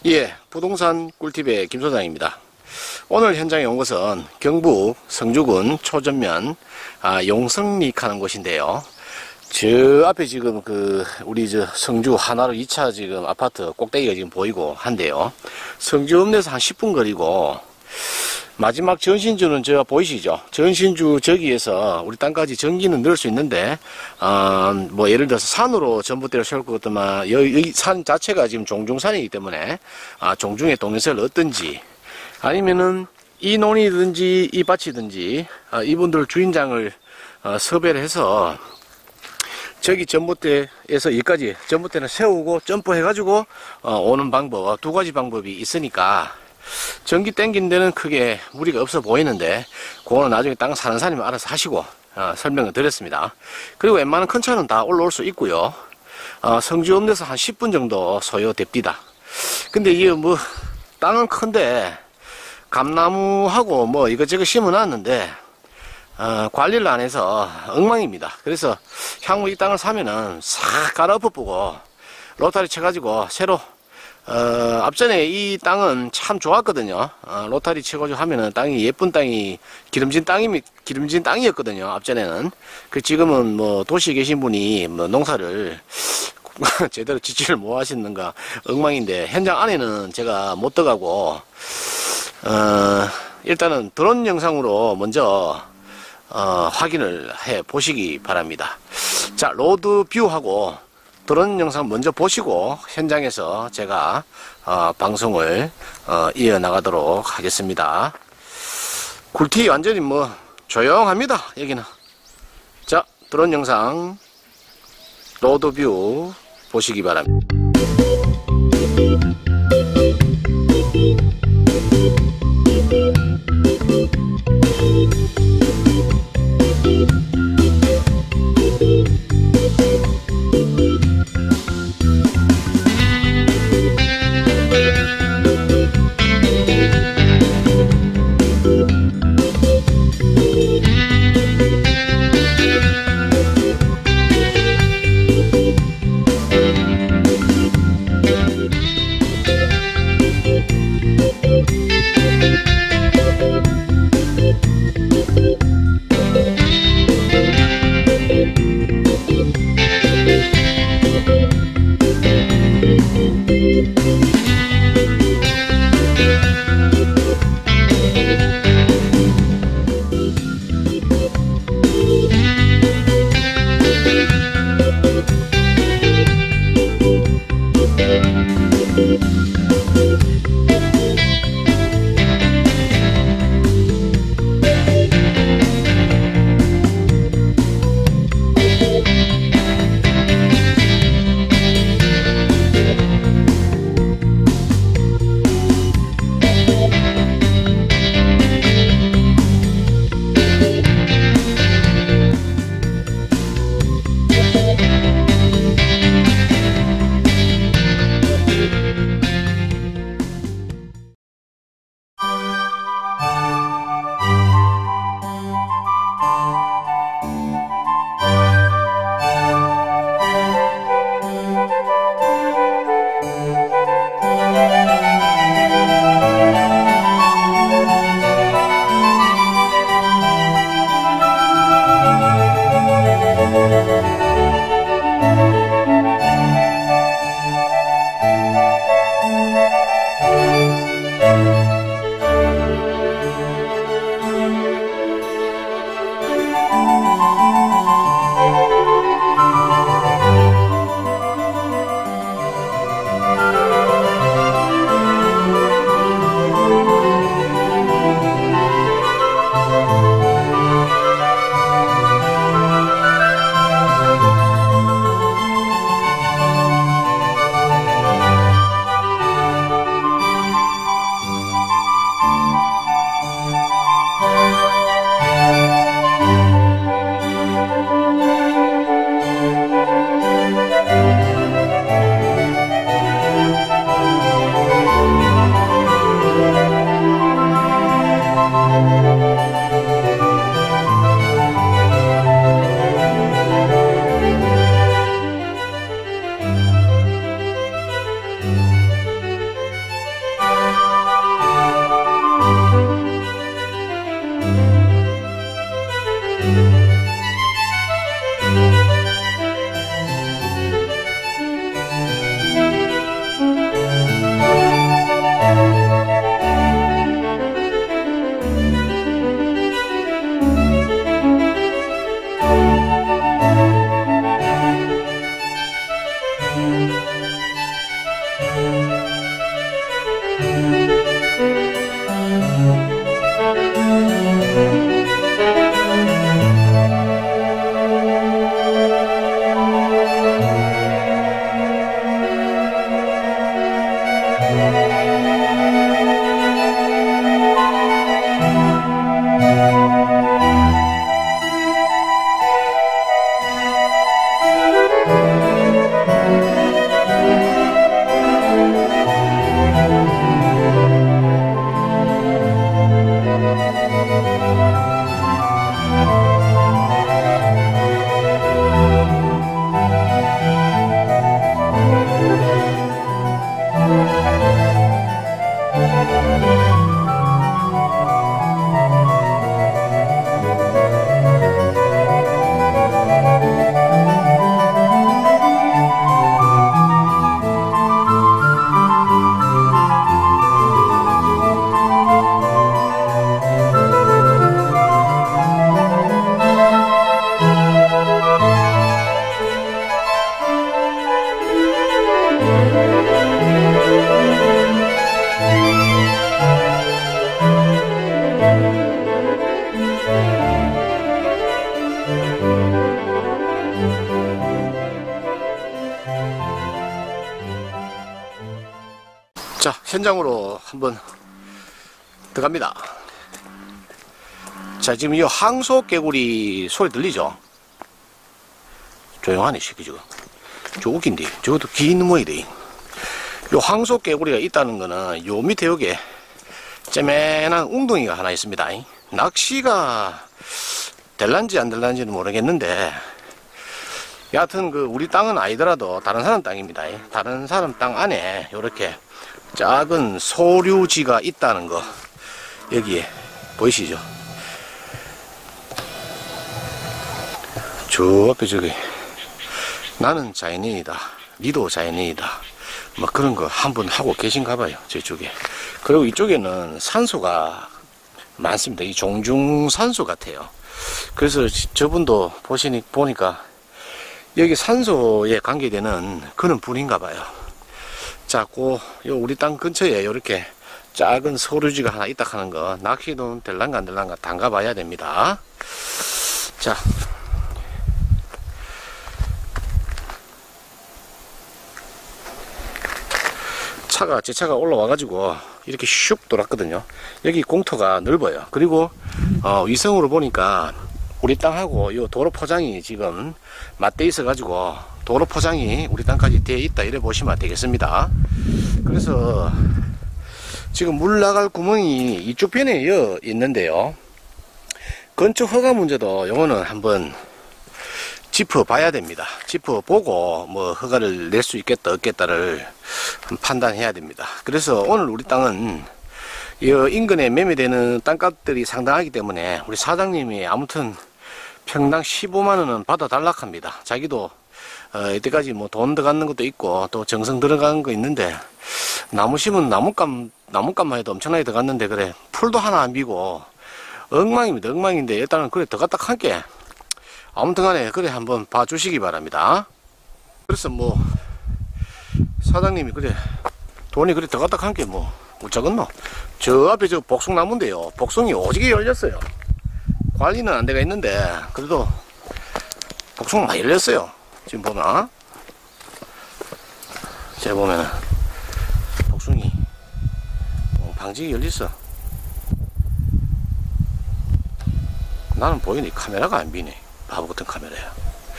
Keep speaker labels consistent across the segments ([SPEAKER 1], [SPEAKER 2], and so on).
[SPEAKER 1] 예, 부동산 꿀팁의 김 소장입니다. 오늘 현장에 온 곳은 경북 성주군 초전면 용성리 하는 곳인데요. 저 앞에 지금 우리 성주 하나로 2차 지금 아파트 꼭대기가 지금 보이고 한데요. 성주읍내에서 한 10분 거리고 마지막 전신주는 저 보이시죠? 전신주 저기에서 우리 땅까지 전기는 넣을 수 있는데 뭐 예를 들어서 산으로 전봇대를 세울 것 같으면 여기 산 자체가 지금 종중산이기 때문에 종중의 동영상을 얻든지 아니면은 이 논이든지 이 밭이든지 이분들 주인장을 섭외를 해서 저기 전봇대에서 여기까지 전봇대를 세우고 점프해 가지고 오는 방법, 두 가지 방법이 있으니까 전기 땡기는 데는 크게 무리가 없어 보이는데 그거는 나중에 땅 사는 사람이 알아서 하시고 설명을 드렸습니다. 그리고 웬만한 큰 차는 다 올라올 수 있고요. 성주읍내에서 한 10분 정도 소요됩니다. 근데 이게 뭐 땅은 큰데 감나무하고 뭐 이것저것 심어놨는데 관리를 안 해서 엉망입니다. 그래서 향후 이 땅을 사면은 싹 갈아엎어보고 로타리 쳐가지고 새로 앞전에 이 땅은 참 좋았거든요. 로타리 쳐가지고 하면은 땅이 예쁜 땅이 기름진 땅이었거든요. 앞전에는. 지금은 뭐 도시에 계신 분이 뭐 농사를 제대로 지지를 못 하시는가 엉망인데 현장 안에는 제가 못 들어가고 일단은 드론 영상으로 먼저 확인을 해 보시기 바랍니다. 자, 로드 뷰하고 드론 영상 먼저 보시고 현장에서 제가 방송을 이어나가도록 하겠습니다. 굴티 완전히 뭐 조용합니다. 여기는. 자, 드론 영상 로드 뷰 보시기 바랍니다. 현장으로 한번 들어갑니다. 자, 지금 이 항소 개구리 소리 들리죠? 조용하네, 시키 지금. 저 웃긴데. 저것도 귀 있는 모양이래. 요 항소 개구리가 있다는 거는 요 밑에 여기에 째맨한 웅덩이가 하나 있습니다. 낚시가 될란지 안 될란지는 모르겠는데, 여하튼 그 우리 땅은 아니더라도 다른 사람 땅입니다. 다른 사람 땅 안에 요렇게 작은 소류지가 있다는 거, 여기에 보이시죠? 저 앞에 저기 나는 자연인이다, 니도 자연인이다, 뭐 그런 거 한번 하고 계신가 봐요, 저쪽에. 그리고 이쪽에는 산소가 많습니다. 이 종중산소 같아요. 그래서 저분도 보니까 여기 산소에 관계되는 그런 분인가 봐요. 자, 요 우리 땅 근처에 이렇게 작은 소류지가 하나 있다 하는 거, 낚시도 될란가 안 될란가 담가 봐야 됩니다. 자, 제 차가 올라와가지고 이렇게 슉 돌았거든요. 여기 공터가 넓어요. 그리고 위성으로 보니까 우리 땅하고 요 도로 포장이 지금 맞대 있어가지고 도로 포장이 우리 땅까지 되어 있다, 이래 보시면 되겠습니다. 그래서 지금 물 나갈 구멍이 이쪽 편에 있는데요. 건축 허가 문제도 요거는 한번 짚어봐야 됩니다. 짚어보고 뭐 허가를 낼 수 있겠다 없겠다를 판단해야 됩니다. 그래서 오늘 우리 땅은 이 인근에 매매되는 땅값들이 상당하기 때문에 우리 사장님이 아무튼 평당 15만원은 받아달라 합니다. 자기도 이때까지 뭐 돈 들어가는 것도 있고 또 정성 들어가는 거 있는데, 나무 심은 나무값만 해도 엄청나게 들어갔는데, 그래 풀도 하나 안 비고 엉망입니다. 엉망인데 일단은 그래 들어갔다 할게. 아무튼 간에 그래 한번 봐주시기 바랍니다. 그래서 뭐 사장님이 그래 돈이 그래 들어갔다 한게 뭐 어쩌겠노. 저 앞에 저 복숭나무인데요, 복숭이 오지게 열렸어요. 관리는 안 돼가 있는데 그래도 복숭아 많이 열렸어요. 지금 보면 제가 보면은 복숭이 방지게 열렸어. 나는 보이네, 카메라가 안 비네. 바보 같은 카메라야.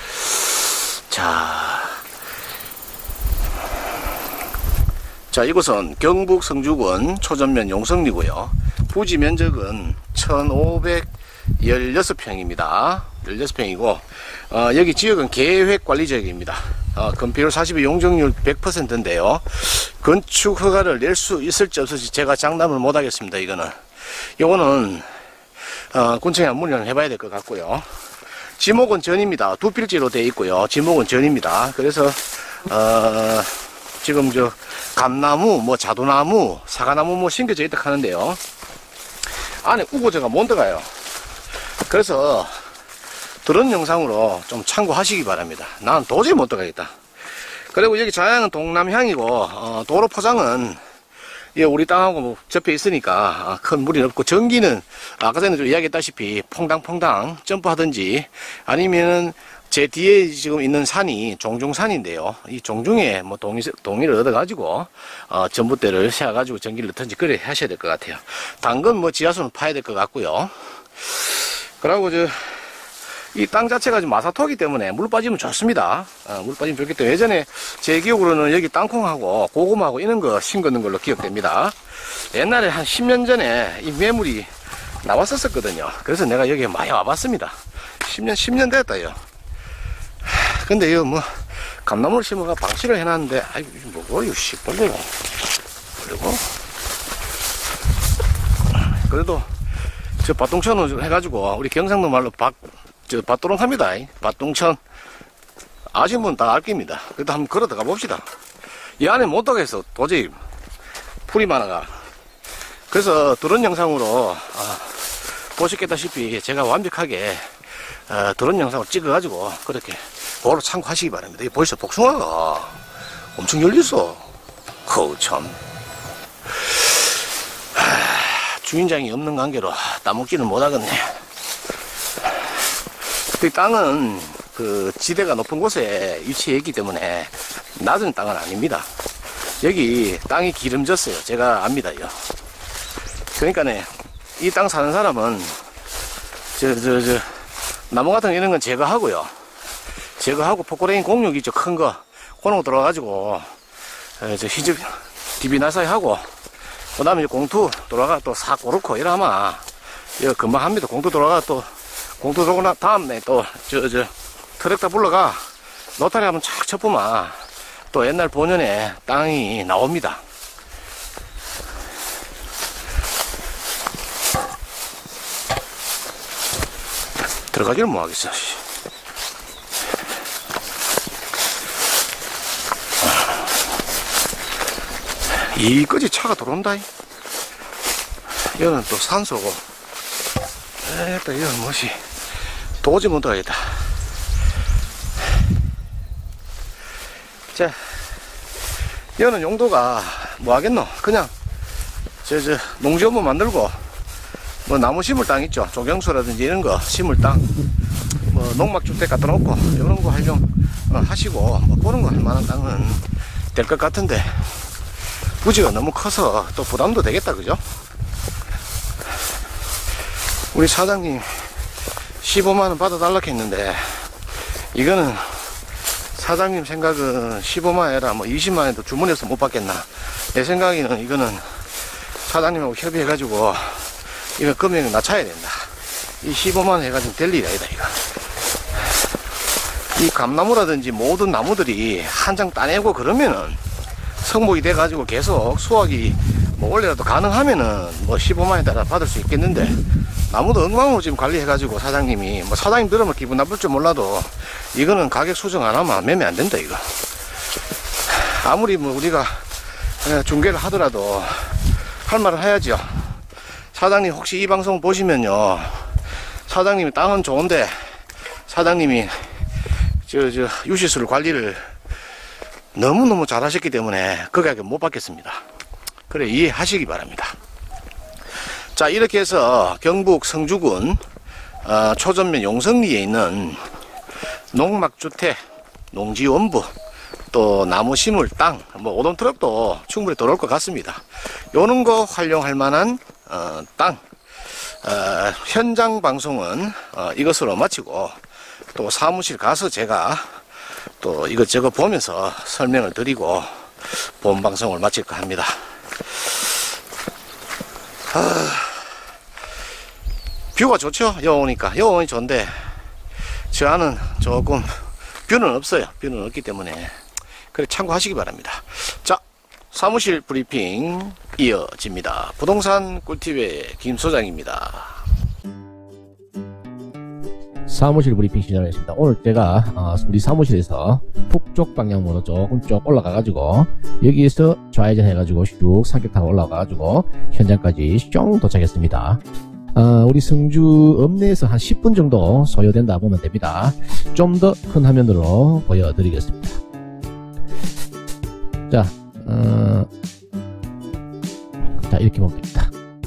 [SPEAKER 1] 자, 이곳은 경북 성주군 초전면 용성리고요. 부지 면적은 1516평입니다. 16평이고, 여기 지역은 계획관리지역입니다. 건폐율 42, 용적률 100%인데요. 건축 허가를 낼 수 있을지 없을지 제가 장담을 못 하겠습니다. 요거는 군청에 한번 문의를 해봐야 될 것 같고요. 지목은 전입니다. 두 필지로 되어 있고요. 지목은 전입니다. 그래서 지금 저 감나무, 뭐 자두나무, 사과나무 뭐 심겨져 있다 하는데요. 안에 우거져가 못 들어가요. 그래서 들은 영상으로 좀 참고하시기 바랍니다. 난 도저히 못 들어가겠다. 그리고 여기 좌향은 동남향이고, 도로 포장은 우리 땅하고 뭐 접해 있으니까 큰 무리는 없고, 전기는 아까 전에 좀 이야기했다시피 퐁당퐁당 점프하든지, 아니면은 제 뒤에 지금 있는 산이 종중산인데요. 이 종중에 뭐 동의를 얻어가지고 전봇대를 세워가지고 전기를 넣든지 그래 하셔야 될 것 같아요. 당근 뭐 지하수는 파야 될 것 같고요. 그리고 이 땅 자체가 지금 마사토기 때문에 물 빠지면 좋습니다. 물 빠지면 좋기 때문에 예전에 제 기억으로는 여기 땅콩하고 고구마하고 이런 거 심거는 걸로 기억됩니다. 옛날에 한 10년 전에 이 매물이 나왔었거든요. 그래서 내가 여기에 많이 와봤습니다. 10년 됐다요. 근데 이거 뭐 감나무를 심어가 방치를 해놨는데, 아이고 뭐고 이거 씨 벌레가. 그리고 그래도 저 밭동천을 해가지고 우리 경상도 말로 밭도롱 합니다. 밭동천 아시는 분 다 알 겁니다. 그래도 한번 걸어 들어가 봅시다. 이 안에 못 들어가겠어. 도저히 풀이 많아가. 그래서 드론 영상으로 보셨겠다시피 제가 완벽하게 드론 영상을 찍어가지고 그렇게 그거로 참고하시기 바랍니다. 벌써 복숭아가 엄청 열렸어. 참. 주인장이 없는 관계로 따먹지는 못하겠네. 이 땅은 그 지대가 높은 곳에 위치해 있기 때문에 낮은 땅은 아닙니다. 여기 땅이 기름졌어요. 제가 압니다, 이거. 그러니까네, 이 땅 사는 사람은, 나무 같은 거 이런 건 제거하고요. 제거하고 포크레인 공육 있죠, 큰 거. 그런 거 들어가가지고, 희집, DB 나사에 하고, 그 다음에 공투 돌아가 또 싹 고르고, 이러면, 이거 금방 합니다. 공투 돌아가 또, 공투 돌아고 나 다음에 또, 트랙터 불러가, 노타리 한번 착 쳐보면, 또 옛날 본연의 땅이 나옵니다. 들어가지를 뭐하겠어. 이까지 차가 들어온다. 이거는 또 산소고. 또 이건 뭐지. 도저히 못 들어가겠다. 자, 이거는 용도가 뭐 하겠노? 그냥 농지 한번 만들고 뭐 나무 심을 땅 있죠. 조경수라든지 이런 거 심을 땅, 뭐 농막주택 갖다 놓고 이런 거 활용 하시고 뭐 그런 거 할 만한 땅은 될 것 같은데 부지가 너무 커서 또 부담도 되겠다, 그죠? 우리 사장님 15만원 받아달라고 했는데 이거는 사장님 생각은 15만원 아니라 뭐 20만원도 주문해서 못 받겠나. 내 생각에는 이거는 사장님하고 협의해가지고 이거 금액을 낮춰야 된다. 이 15만원 해가지고 될 일이 아니다, 이거. 이 감나무라든지 모든 나무들이 한 장 따내고 그러면은 성목이 돼가지고 계속 수확이 뭐 원래라도 가능하면은 뭐 15만원에 따라 받을 수 있겠는데 나무도 엉망으로 지금 관리해가지고 사장님이 뭐 사장님 들으면 기분 나쁠 줄 몰라도 이거는 가격 수정 안 하면 매매 안 된다, 이거. 아무리 뭐 우리가 중개를 하더라도 할 말을 해야죠. 사장님 혹시 이 방송 보시면요, 사장님이 땅은 좋은데 사장님이 유시술 관리를 너무너무 잘 하셨기 때문에 그 가격 못 받겠습니다. 그래, 이해하시기 바랍니다. 자, 이렇게 해서 경북 성주군 초전면 용성리에 있는 농막주택, 농지원부, 또 나무 심을 땅, 뭐 오돈트럭도 충분히 들어올 것 같습니다. 요런 거 활용할 만한 땅, 현장 방송은 이것으로 마치고 또 사무실 가서 제가 또 이것저것 보면서 설명을 드리고 본 방송을 마칠까 합니다. 뷰가 좋죠? 여오니까. 여오니 좋은데 저 안은 조금 뷰는 없어요. 뷰는 없기 때문에 그래 참고하시기 바랍니다. 자, 사무실 브리핑 이어집니다. 부동산 꿀팁의 김 소장입니다.
[SPEAKER 2] 사무실 브리핑 시작하겠습니다. 오늘 제가 우리 사무실에서 북쪽 방향으로 조금 쭉 올라가가지고 여기에서 좌회전 해가지고 쭉 산길 타고 올라가가지고 현장까지 뿅 도착했습니다. 우리 성주 읍내에서 한 10분 정도 소요된다 보면 됩니다. 좀 더 큰 화면으로 보여드리겠습니다. 자, 자 이렇게 보면 됩니다.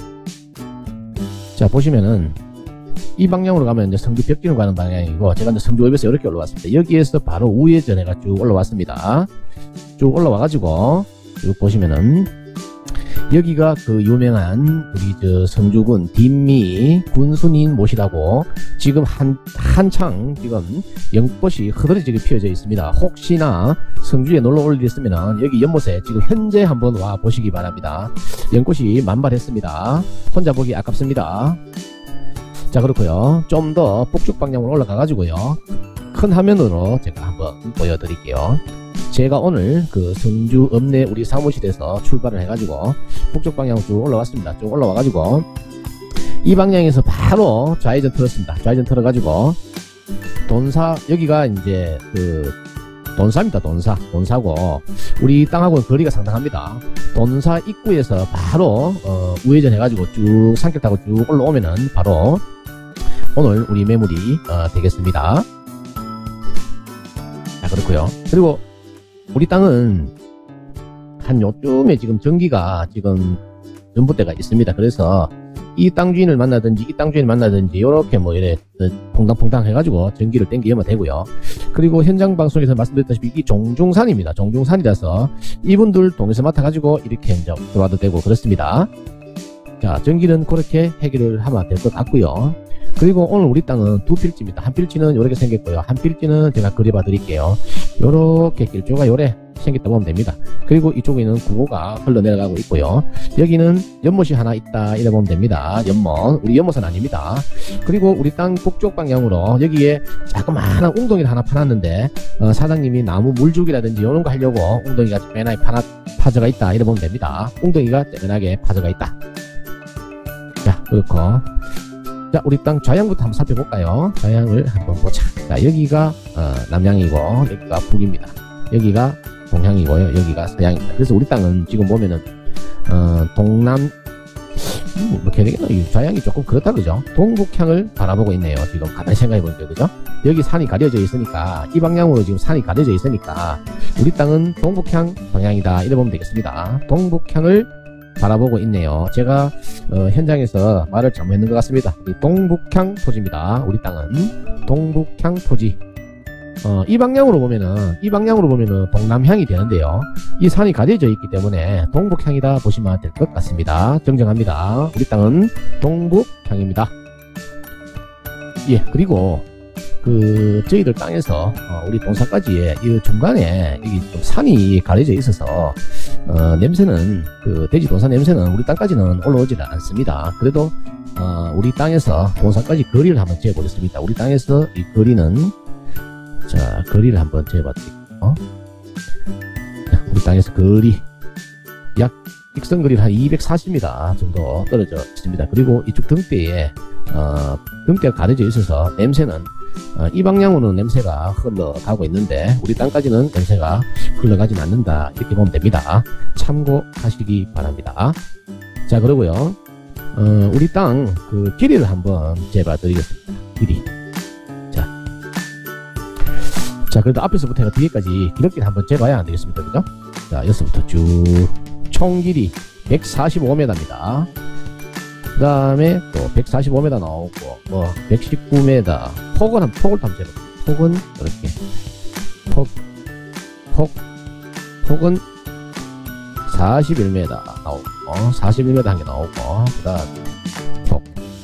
[SPEAKER 2] 자, 보시면은 이 방향으로 가면 이제 성주 벽지로 가는 방향이고, 제가 이제 성주읍에서 이렇게 올라왔습니다. 여기에서 바로 우회전해가 쭉 올라왔습니다. 쭉 올라와가지고 쭉 보시면은 여기가 그 유명한 우리 저 성주군 딘미 군수님 모시라고 지금 한창 지금 연꽃이 흐드러지게 피어져 있습니다. 혹시나 성주에 놀러 올 일이 있으면 여기 연못에 지금 현재 한번 와 보시기 바랍니다. 연꽃이 만발했습니다. 혼자 보기 아깝습니다. 자, 그렇고요. 좀 더 북쪽 방향으로 올라가 가지고요, 큰 화면으로 제가 한번 보여드릴게요. 제가 오늘 그 성주 읍내 우리 사무실에서 출발을 해가지고 북쪽 방향으로 쭉 올라왔습니다. 쭉 올라와 가지고 이 방향에서 바로 좌회전 틀었습니다. 좌회전 틀어가지고 돈사, 여기가 이제 그 돈사입니다. 돈사고 우리 땅하고는 거리가 상당합니다. 돈사 입구에서 바로 우회전 해가지고 쭉 산길 타고 쭉 올라오면은 바로 오늘 우리 매물이 되겠습니다. 자, 그렇고요. 그리고 우리 땅은 한 요쯤에 지금 전기가 지금 전봇대가 있습니다. 그래서 이 땅 주인을 만나든지 이 땅 주인을 만나든지 요렇게 뭐 이래 퐁당퐁당 해가지고 전기를 땡기면 되고요. 그리고 현장 방송에서 말씀드렸다시피 이 종중산입니다. 종중산이라서 이분들 동에서 맡아가지고 이렇게 이제 들어와도 되고 그렇습니다. 자, 전기는 그렇게 해결을 하면 될 것 같고요. 그리고 오늘 우리 땅은 두 필지입니다. 한 필지는 요렇게 생겼고요. 한 필지는 제가 그려봐 드릴게요. 요렇게 길조가 요래 생겼다 보면 됩니다. 그리고 이쪽에는 구호가 흘러내려가고 있고요. 여기는 연못이 하나 있다 이래 보면 됩니다. 연못, 우리 연못은 아닙니다. 그리고 우리 땅 북쪽 방향으로 여기에 자그마한 웅덩이를 하나 파놨는데 사장님이 나무 물주기라든지 이런 거 하려고 웅덩이가 빼나게 파져가 있다 이래 보면 됩니다. 웅덩이가 빼나게 파져가 있다. 자, 그렇고 자, 우리 땅 좌향부터 한번 살펴볼까요? 좌향을 한번 보자. 자, 여기가 남향이고 여기가 북입니다. 여기가 동향이고요. 여기가 서향입니다. 그래서 우리 땅은 지금 보면은 동남 뭐 개되겠나? 좌향이 조금 그렇다 그죠? 동북향을 바라보고 있네요. 지금 가만히 생각해 보니까 그죠? 여기 산이 가려져 있으니까 이 방향으로 지금 산이 가려져 있으니까 우리 땅은 동북향 방향이다 이래 보면 되겠습니다. 동북향을 바라보고 있네요. 제가 현장에서 말을 잘못했는 것 같습니다. 동북향 토지입니다. 우리 땅은 동북향 토지. 이 방향으로 보면은 동남향이 되는데요. 이 산이 가려져 있기 때문에 동북향이다 보시면 될 것 같습니다. 정정합니다. 우리 땅은 동북향입니다. 예, 그리고 저희들 땅에서 우리 동사까지의 이 중간에 여기 좀 산이 가려져 있어서 냄새는 돼지 동사 냄새는 우리 땅까지는 올라오지는 않습니다. 그래도 우리 땅에서 동사까지 거리를 한번 재보겠습니다. 우리 땅에서 이 거리는 자, 거리를 한번 재봐드릴게요. 우리 땅에서 거리 약 직선 거리를 한 240m 정도 떨어져 있습니다. 그리고 이쪽 등대에 등대가 가려져 있어서 냄새는 이 방향으로는 냄새가 흘러가고 있는데 우리 땅까지는 냄새가 흘러가진 않는다 이렇게 보면 됩니다. 참고하시기 바랍니다. 자, 그러고요 우리 땅 길이를 한번 재봐 드리겠습니다. 길이 자, 그래도 앞에서부터 해가 뒤에까지 기록기를 한번 재봐야 안 되겠습니까? 그죠? 자, 여기서부터 쭉 총 길이 145m입니다. 그 다음에 또 145m 나오고 뭐 119m 폭을 한번 재볼게요. 폭은 이렇게 폭은 41m 나오고 41m 한 개 나오고 그 다음 폭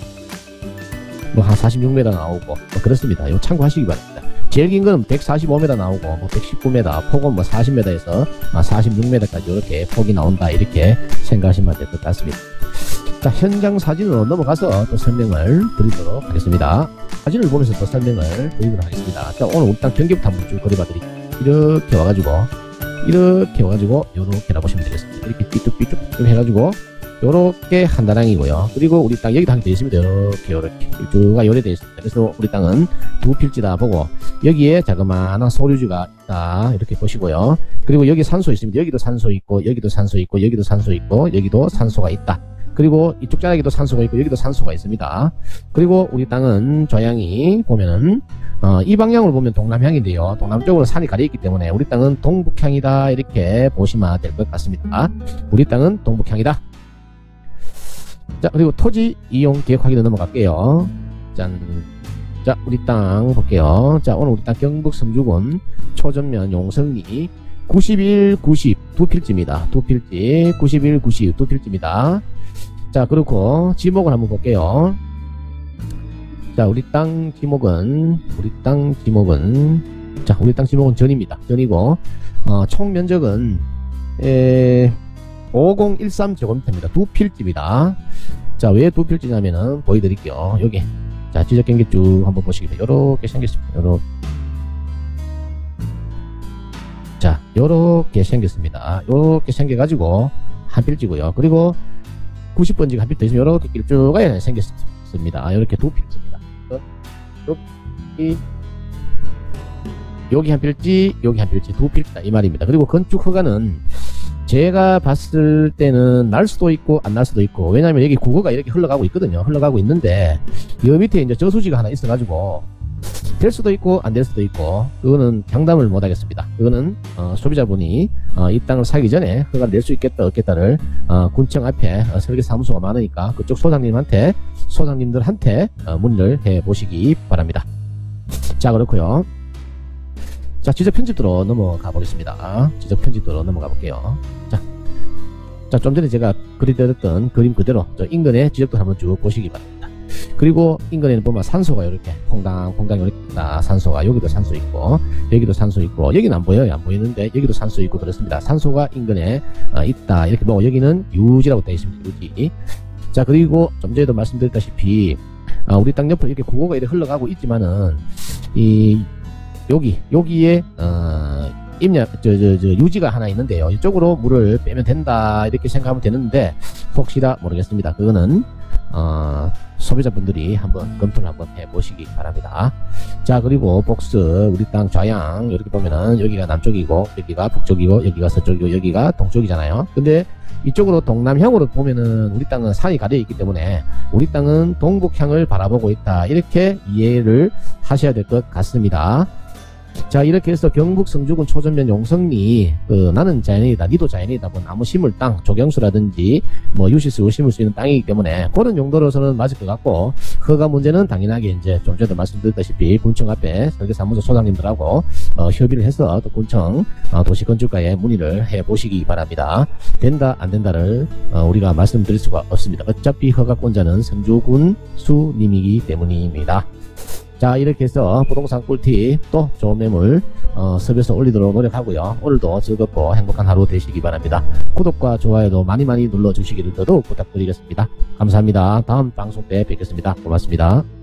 [SPEAKER 2] 뭐 한 46m 나오고 뭐 그렇습니다. 이거 참고하시기 바랍니다. 제일 긴 거는 145m 나오고 뭐 119m 폭은 뭐 40m에서 46m까지 이렇게 폭이 나온다 이렇게 생각하시면 될 것 같습니다. 자, 현장 사진으로 넘어가서 또 설명을 드리도록 하겠습니다. 사진을 보면서 또 설명을 드리도록 하겠습니다. 자, 오늘 우리 땅 경계부터 한번 쭉 그려봐 드릴게요. 이렇게 와가지고 요렇게 보시면 되겠습니다. 이렇게 삐뚤삐뚤 해가지고 요렇게 한 다랑이고요. 그리고 우리 땅 여기도 한 개 되어 있습니다. 요렇게 쭉가 요래되어 있습니다. 그래서 우리 땅은 두 필지다 보고 여기에 자그마한 소류주가 있다 이렇게 보시고요. 그리고 여기 산소 있습니다. 여기도 산소 있고 여기도 산소 있고 여기도 산소 있고 여기도 산소가 있다. 그리고 이쪽 자락에도 산소가 있고 여기도 산소가 있습니다. 그리고 우리 땅은 좌향이 보면은 이 방향으로 보면 동남향인데요. 동남쪽으로 산이 가려 있기 때문에 우리 땅은 동북향이다 이렇게 보시면 될 것 같습니다. 우리 땅은 동북향이다. 자, 그리고 토지 이용 계획 확인으로 넘어갈게요. 짠. 자, 우리 땅 볼게요. 자, 오늘 우리 땅 경북 성주군 초전면 용성리 91, 90 두 필지입니다. 두 필지 91, 90 두 필지입니다. 자, 그리고 지목을 한번 볼게요. 자, 우리 땅 지목은 전입니다. 전이고 총 면적은 5013제곱미터입니다. 두 필지입니다. 자, 왜 두 필지냐면은 보여드릴게요. 여기 자, 지적 경계 쭉 한번 보시겠습니다. 요렇게 생겼습니다. 요렇게 생겼습니다. 요렇게 생겨가지고 한 필지고요. 그리고 90번지가 한 필지 있으면 요렇게 길쭉하게 생겼습니다. 요렇게 두 필지입니다. 여기 한 필지, 여기 한 필지, 두 필지다 이 말입니다. 그리고 건축 허가는 제가 봤을 때는 날 수도 있고 안 날 수도 있고, 왜냐면 여기 국어가 이렇게 흘러가고 있거든요. 흘러가고 있는데 여 밑에 이제 저수지가 하나 있어가지고 될 수도 있고 안 될 수도 있고 그거는 장담을 못 하겠습니다. 그거는 소비자분이 이 땅을 사기 전에 허가를 낼 수 있겠다 없겠다를 군청 앞에 설계사무소가 많으니까 그쪽 소장님들한테 문의를 해 보시기 바랍니다. 자, 그렇고요. 자, 지적 편집도로 넘어가 보겠습니다. 지적 편집도로 넘어가 볼게요. 자, 좀 전에 제가 그려드렸던 그림 그대로 저 인근의 지적도 한번 쭉 보시기 바랍니다. 그리고 인근에는 보면 산소가 이렇게 퐁당퐁당 이렇게 있다. 산소가 여기도 산소 있고 여기도 산소 있고 여기는 안 보여요. 안 보이는데 여기도 산소 있고 그렇습니다. 산소가 인근에 있다. 이렇게 보고 여기는 유지라고 되어 있습니다. 유지. 자, 그리고 좀 전에도 말씀드렸다시피 우리 땅 옆으로 이렇게 구호가 이렇게 흘러가고 있지만은 여기에 유지가 하나 있는데요. 이쪽으로 물을 빼면 된다 이렇게 생각하면 되는데 혹시나 모르겠습니다. 그거는 소비자분들이 한번 검토를 한번 해보시기 바랍니다. 자, 그리고 복스 우리 땅 좌양 이렇게 보면은 여기가 남쪽이고 여기가 북쪽이고 여기가 서쪽이고 여기가 동쪽이잖아요. 근데 이쪽으로 동남향으로 보면은 우리 땅은 산이 가려 있기 때문에 우리 땅은 동북향을 바라보고 있다 이렇게 이해를 하셔야 될 것 같습니다. 자, 이렇게 해서 경북 성주군 초전면 용성리 나는 자연이다 니도 자연이다 뭐 나무 심을 땅 조경수라든지 뭐 유실수 심을 수 있는 땅이기 때문에 그런 용도로서는 맞을 것 같고 허가 문제는 당연하게 이제 좀 전에 말씀드렸다시피 군청 앞에 설계사무소 소장님들하고 협의를 해서 또 군청 도시건축가에 문의를 해 보시기 바랍니다. 된다 안 된다를 우리가 말씀드릴 수가 없습니다. 어차피 허가권자는 성주군 수님이기 때문입니다. 자, 이렇게 해서 부동산 꿀팁 또 좋은 매물 섭외해서 올리도록 노력하고요. 오늘도 즐겁고 행복한 하루 되시기 바랍니다. 구독과 좋아요도 많이 눌러주시기를 더더욱 부탁드리겠습니다. 감사합니다. 다음 방송 때 뵙겠습니다. 고맙습니다.